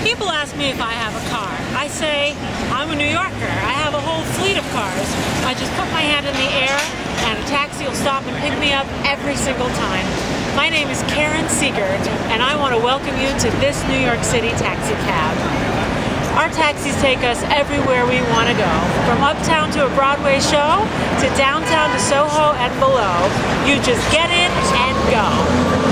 People ask me if I have a car. I say, I'm a New Yorker. I have a whole fleet of cars. I just put my hand in the air and a taxi will stop and pick me up every single time. My name is Seiger, and I want to welcome you to this New York City taxi cab. Our taxis take us everywhere we want to go, from uptown to a Broadway show, to downtown to Soho and below. You just get in and go.